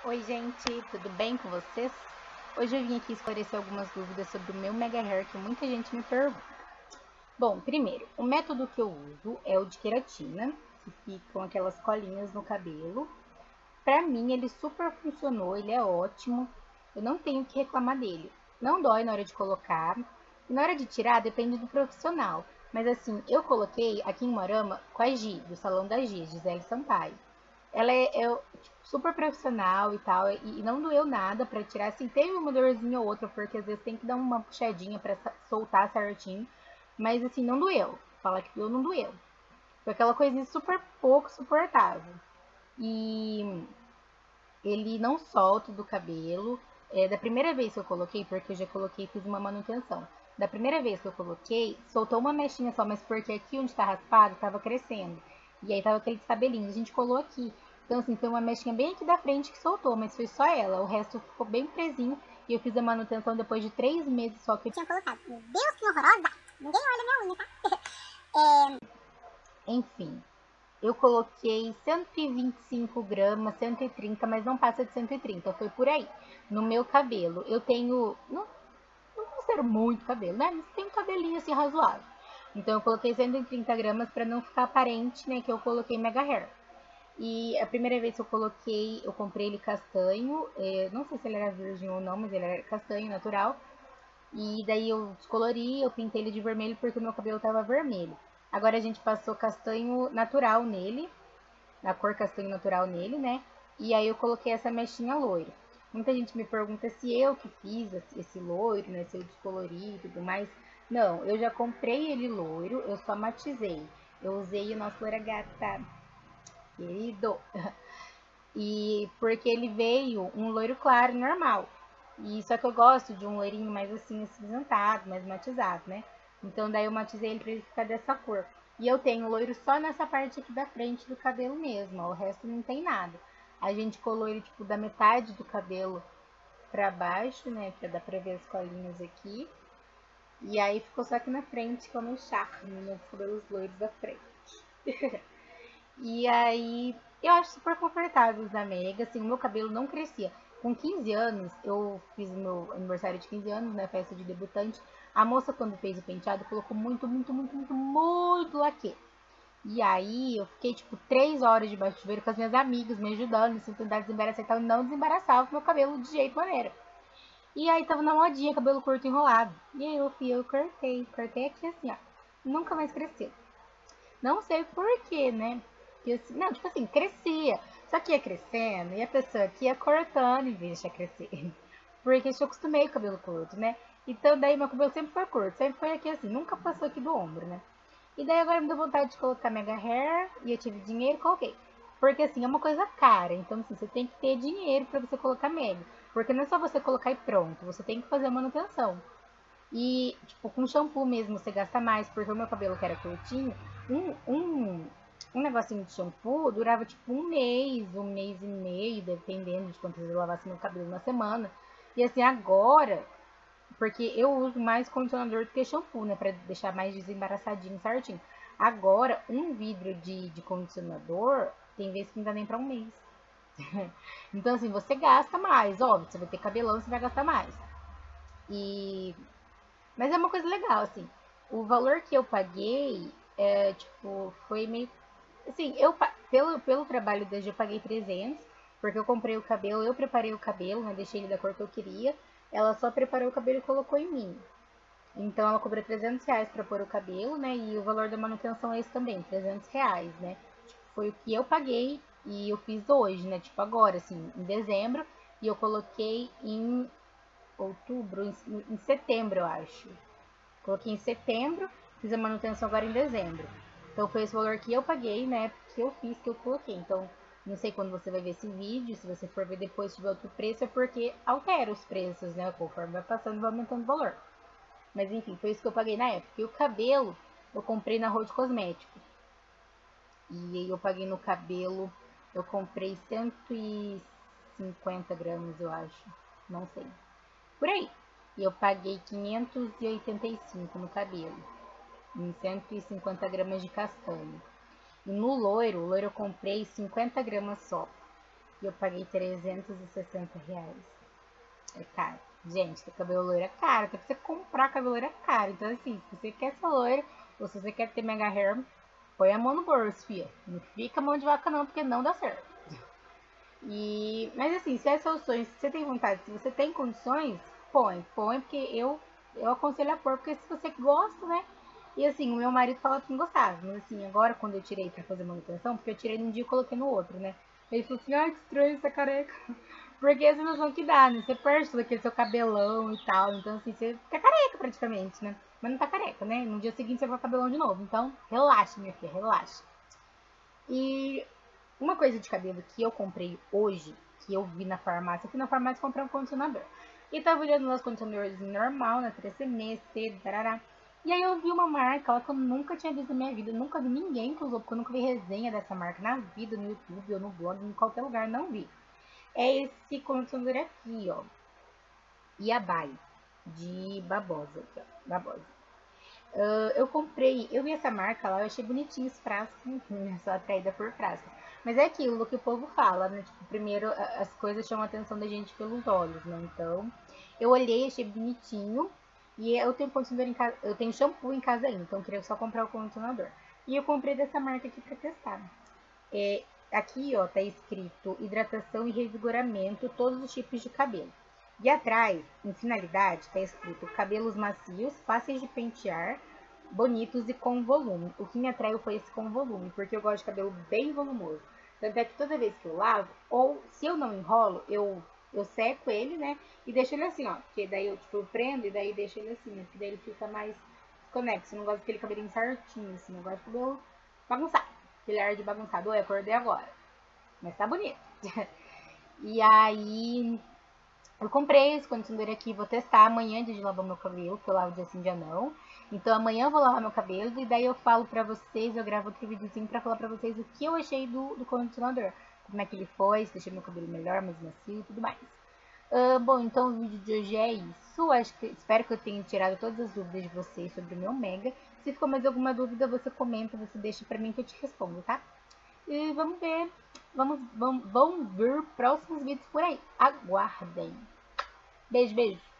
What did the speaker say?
Oi gente, tudo bem com vocês? Hoje eu vim aqui esclarecer algumas dúvidas sobre o meu Mega Hair que muita gente me pergunta. Bom, primeiro, o método que eu uso é o de queratina, que ficam aquelas colinhas no cabelo. Pra mim ele super funcionou, ele é ótimo, eu não tenho o que reclamar dele. Não dói na hora de colocar, e na hora de tirar depende do profissional. Mas assim, eu coloquei aqui em Moarama com a Gi, do Salão da Gi, Gisele Sampaio. Ela é super profissional e tal, e não doeu nada pra tirar. Assim, teve uma dorzinha ou outra, porque às vezes tem que dar uma puxadinha pra soltar certinho. Mas assim, não doeu. Falar que doeu, não doeu. Foi aquela coisinha super pouco suportável. E ele não solta do cabelo. Da primeira vez que eu coloquei, porque eu já coloquei e fiz uma manutenção. Da primeira vez que eu coloquei, soltou uma mechinha só, mas porque aqui onde tá raspado, tava crescendo. E aí tava aquele cabelinho, a gente colou aqui. Então assim, foi uma mechinha bem aqui da frente que soltou, mas foi só ela. O resto ficou bem presinho. E eu fiz a manutenção depois de 3 meses só que eu tinha colocado. Meu Deus, que horrorosa! Ninguém olha minha unha, tá? Enfim, eu coloquei 125 gramas, 130, mas não passa de 130, foi por aí. No meu cabelo, eu tenho, não considero muito cabelo, né? Mas tem um cabelinho assim razoável. Então eu coloquei 130 gramas para não ficar aparente, né, que eu coloquei Mega Hair. E a primeira vez que eu coloquei, eu comprei ele castanho, não sei se ele era virgem ou não, mas ele era castanho, natural. E daí eu descolori, eu pintei ele de vermelho porque o meu cabelo tava vermelho. Agora a gente passou castanho natural nele, a cor castanho natural nele, né? E aí eu coloquei essa mechinha loira. Muita gente me pergunta se eu que fiz esse loiro, né? Se eu descolori e tudo mais. Não, eu já comprei ele loiro, eu só matizei. Eu usei o nosso loira gata, querido. E porque ele veio um loiro claro, normal. E só que eu gosto de um loirinho mais assim, acinzentado, mais matizado, né? Então daí eu matizei ele pra ele ficar dessa cor. E eu tenho loiro só nessa parte aqui da frente do cabelo mesmo, ó, o resto não tem nada. A gente colou ele tipo da metade do cabelo pra baixo, né? Pra dar pra ver as colinhas aqui. E aí ficou só aqui na frente, como um charme, meus cabelos loiros da frente. E aí, eu acho super confortável usar mega, assim, o meu cabelo não crescia. Com 15 anos, eu fiz o meu aniversário de 15 anos, né, festa de debutante. A moça, quando fez o penteado, colocou muito laque. E aí, eu fiquei, tipo, 3 horas debaixo do chuveiro com as minhas amigas me ajudando, assim, tentar desembaraçar e tal. Não desembaraçava o meu cabelo de jeito maneira. E aí, tava na modinha, cabelo curto enrolado. E aí, eu cortei aqui assim, ó. Nunca mais cresceu. Não sei por quê, né? Não, tipo assim, crescia. Só que ia crescendo e a pessoa aqui ia cortando em vez de deixar crescer. Porque eu acostumei com o cabelo curto, né? Então daí meu cabelo sempre foi curto, sempre foi aqui assim, nunca passou aqui do ombro, né? E daí agora me deu vontade de colocar Mega Hair e eu tive dinheiro e coloquei. Porque assim, é uma coisa cara, então assim, você tem que ter dinheiro pra você colocar Mega. Porque não é só você colocar e pronto, você tem que fazer a manutenção. E, tipo, com shampoo mesmo você gasta mais, porque o meu cabelo que era curtinho, um, um, um negocinho de shampoo durava tipo um mês e meio, dependendo de quantas vezes eu lavasse meu cabelo na semana. E assim, agora, porque eu uso mais condicionador do que shampoo, né, pra deixar mais desembaraçadinho, certinho. Agora, um vidro de condicionador, tem vezes que não dá nem pra um mês. Então, assim, você gasta mais, óbvio, você vai ter cabelão, você vai gastar mais. E mas é uma coisa legal, assim. O valor que eu paguei, tipo, foi meio. Assim, pelo trabalho desde eu paguei 300, porque eu comprei o cabelo, eu preparei o cabelo, né? Deixei ele da cor que eu queria. Ela só preparou o cabelo e colocou em mim. Então ela cobrou 300 reais pra pôr o cabelo, né? E o valor da manutenção é esse também, 300 reais, né? Tipo, foi o que eu paguei e eu fiz hoje, né? Tipo, agora, assim, em dezembro. E eu coloquei em outubro, em setembro, eu acho. Coloquei em setembro, fiz a manutenção agora em dezembro. Então foi esse valor que eu paguei, né? Que eu fiz, que eu coloquei. Então, não sei quando você vai ver esse vídeo, se você for ver depois se tiver outro preço, é porque altera os preços, né? Conforme vai passando, vai aumentando o valor. Mas enfim, foi isso que eu paguei na época. E o cabelo, eu comprei na Road Cosmético. E aí eu paguei no cabelo, eu comprei 150 gramas, eu acho. Não sei. Por aí. E eu paguei 585 no cabelo, em 150 gramas de castanho. E no loiro, o loiro eu comprei 50 gramas só. e eu paguei R$ 360. É caro. Gente, ter cabelo loiro é caro. Até pra você comprar cabelo loiro é caro. Então, assim, se você quer ser loiro ou se você quer ter mega hair, põe a mão no bolso, fia. Não fica mão de vaca não, porque não dá certo. Mas assim, se é seu sonho, se você tem vontade, se você tem condições, põe, porque eu aconselho a pôr, porque se você gosta, né? E assim, o meu marido falou que não gostava, mas assim, agora quando eu tirei pra fazer manutenção, porque eu tirei num dia e coloquei no outro, né? Ele falou assim, ai, que estranho essa careca. Porque essa noção que dá, né? Você perde todo aquele seu cabelão e tal, então assim, você fica careca praticamente, né? Mas não tá careca, né? No dia seguinte você vai cabelão de novo, então relaxa, minha filha, relaxa. E uma coisa de cabelo que eu comprei hoje, que eu vi na farmácia, eu fui na farmácia comprar um condicionador. E tava olhando os condicionadores normal, na 3CM, C, tarará. E aí eu vi uma marca lá que eu nunca tinha visto na minha vida, nunca vi ninguém que usou, porque eu nunca vi resenha dessa marca na vida, no YouTube ou no blog, em qualquer lugar, não vi. É esse condicionador aqui, ó. Yabai, de babosa, aqui, ó, babosa. Eu comprei, eu vi essa marca lá, eu achei bonitinho os frascos, sou atraída por frascos. Mas é aquilo que o povo fala, né? Tipo, primeiro as coisas chamam a atenção da gente pelos olhos, né? Então, eu olhei, achei bonitinho. E eu tenho condicionador em casa, eu tenho shampoo em casa ainda, então eu queria só comprar o condicionador. E eu comprei dessa marca aqui pra testar. Aqui, ó, tá escrito hidratação e revigoramento, todos os tipos de cabelo. E atrás, em finalidade, tá escrito cabelos macios, fáceis de pentear, bonitos e com volume. O que me atraiu foi esse com volume, porque eu gosto de cabelo bem volumoso. Tanto é que toda vez que eu lavo, ou se eu não enrolo, eu seco ele, né? E deixo ele assim, ó. Porque daí eu prendo e daí deixo ele assim, né? Porque daí ele fica mais desconexo. Eu não gosto daquele cabelinho certinho, assim. Eu gosto de cabelo bagunçado. Aquele ar de bagunçado. Eu acordei agora. Mas tá bonito. E aí, eu comprei esse condicionador aqui, vou testar amanhã antes de lavar meu cabelo, que eu lavo dia sim, dia não. Então amanhã eu vou lavar meu cabelo e daí eu falo pra vocês, eu gravo outro videozinho pra falar pra vocês o que eu achei do condicionador. Como é que ele foi, se deixei meu cabelo melhor, mais macio e tudo mais. Bom, então o vídeo de hoje é isso. Espero que eu tenha tirado todas as dúvidas de vocês sobre o meu Mega. Se ficou mais alguma dúvida, você comenta, você deixa pra mim que eu te respondo, tá? E vamos ver. Vão vir próximos vídeos por aí. Aguardem. Beijo, beijo.